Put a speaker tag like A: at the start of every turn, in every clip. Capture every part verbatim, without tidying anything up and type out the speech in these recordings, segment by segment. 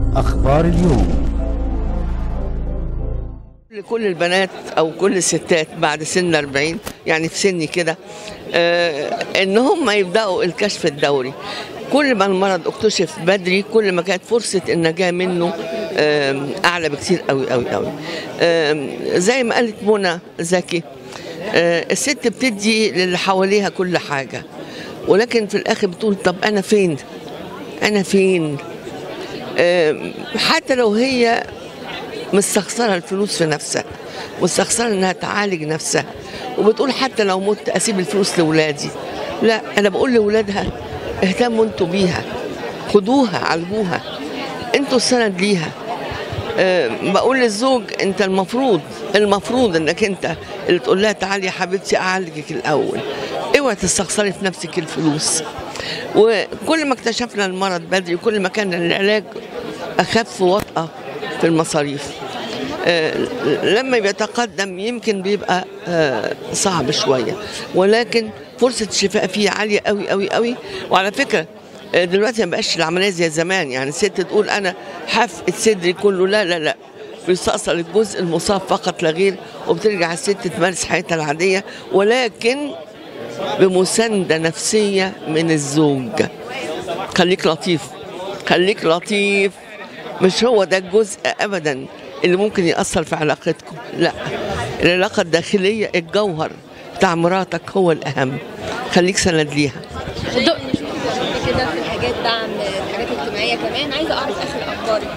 A: أخبار اليوم.
B: لكل البنات او كل الستات بعد سن أربعين، يعني في سني كده، آه ان هم يبداوا الكشف الدوري. كل ما المرض اكتشف بدري كل ما كانت فرصه النجاه منه آه اعلى بكثير قوي قوي قوي. آه زي ما قالت منى زكي، آه الست بتدي للي حواليها كل حاجه، ولكن في الاخر بتقول طب انا فين؟ انا فين؟ آه حتى لو هي مستخسره الفلوس في نفسها، مستخسره انها تعالج نفسها، وبتقول حتى لو مت اسيب الفلوس لاولادي. لا، انا بقول لاولادها اهتموا انتوا بيها، خدوها عالجوها، انتوا السند ليها. أه بقول للزوج انت المفروض المفروض انك انت اللي تقول لها تعالي يا حبيبتي اعالجك الاول، اوعي تستخسري في نفسك الفلوس. وكل ما اكتشفنا المرض بدري كل ما كان العلاج اخف وطأة في المصاريف. آه لما بيتقدم يمكن بيبقى آه صعب شويه، ولكن فرصه الشفاء فيه عاليه قوي قوي قوي. وعلى فكره آه دلوقتي ما بقاش العمليه زي زمان، يعني الست تقول انا حفقت صدري كله، لا لا لا، بيستأصل الجزء المصاب فقط لا غير، وبترجع الست تمارس حياتها العاديه، ولكن بمسانده نفسيه من الزوج. خليك لطيف، خليك لطيف، مش هو ده الجزء ابدا اللي ممكن يأثر في علاقتكم، لا، العلاقه الداخليه الجوهر بتاع مراتك هو الاهم، خليك سند ليها.
C: كده في الحاجات دعم الحاجات الاجتماعيه كمان، عايزه اعرف اخر اخبارك.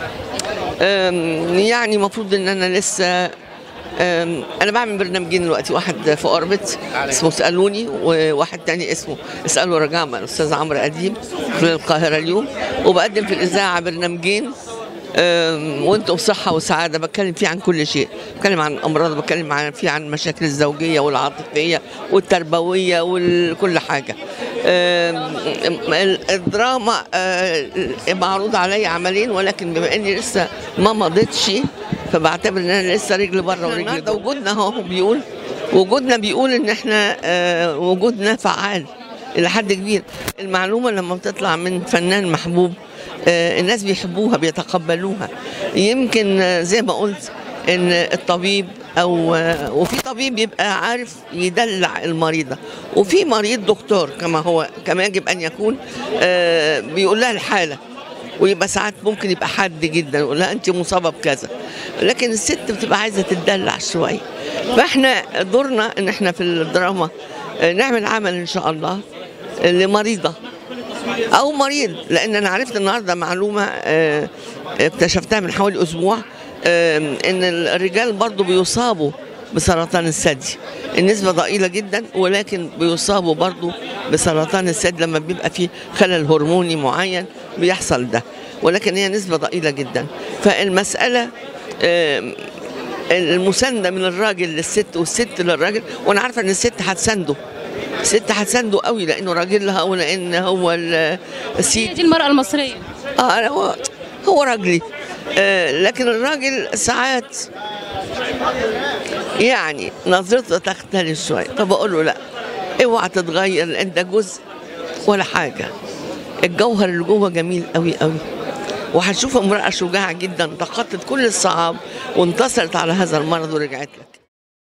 B: يعني المفروض ان انا لسه انا بعمل برنامجين دلوقتي، واحد في اوربت اسمه اسالوني، وواحد تاني اسمه اسالوا رجاء مع الاستاذ عمرو اديب في القاهره اليوم، وبقدم في الاذاعه برنامجين وانتم بصحه وسعاده، بتكلم فيه عن كل شيء، بتكلم عن امراض، بتكلم عن فيه عن المشاكل الزوجيه والعاطفيه والتربويه وكل حاجه. الدراما معروض علي عملين، ولكن بما اني لسه ما مضيتش فبعتبر ان انا لسه رجل بره ورجل جوه. وجودنا اهو بيقول وجودنا بيقول ان احنا وجودنا فعال الى حد كبير. المعلومه لما بتطلع من فنان محبوب الناس بيحبوها بيتقبلوها. يمكن زي ما قلت ان الطبيب او وفي طبيب يبقى عارف يدلع المريضه، وفي مريض دكتور كما هو كما يجب ان يكون بيقول لها الحاله، ويبقى ساعات ممكن يبقى حاد جدا يقول لها انت مصابه بكذا، لكن الست بتبقى عايزه تدلع شويه. فاحنا دورنا ان احنا في الدراما نعمل عمل ان شاء الله لمريضه او مريض، لان انا عرفت النهارده معلومه اكتشفتها من حوالي اسبوع، ان الرجال برضو بيصابوا بسرطان الثدي، النسبه ضئيله جدا، ولكن بيصابوا برضو بسرطان الثدي لما بيبقى فيه خلل هرموني معين بيحصل ده، ولكن هي نسبه ضئيله جدا. فالمساله المسانده من الراجل للست والست للراجل، وانا عارفه ان الست هتسانده، الست هتسانده قوي لانه راجلها ولان هو السيد.
C: دي المرأة المصرية.
B: اه هو هو راجلي، آه لكن الراجل ساعات يعني نظرته تختلف شويه، طب اقول له لا اوعى تتغير لان ده جزء ولا حاجه، الجوهر اللي جوه جميل قوي قوي، وهتشوف امراه شجاعه جدا تخطت كل الصعاب وانتصرت على هذا المرض ورجعت لك.